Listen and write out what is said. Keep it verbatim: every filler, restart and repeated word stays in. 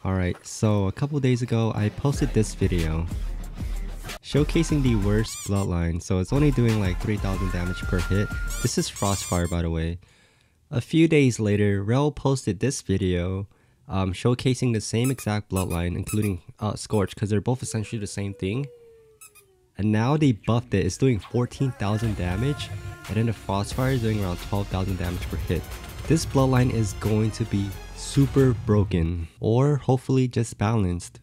Alright, so a couple days ago I posted this video showcasing the worst bloodline, so it's only doing like three thousand damage per hit. This is Frostfire, by the way. A few days later, Rel posted this video um, showcasing the same exact bloodline, including uh, Scorch, because they're both essentially the same thing. And now they buffed it, it's doing fourteen thousand damage, and then the Frostfire is doing around twelve thousand damage per hit. This bloodline is going to be super broken, or hopefully just balanced.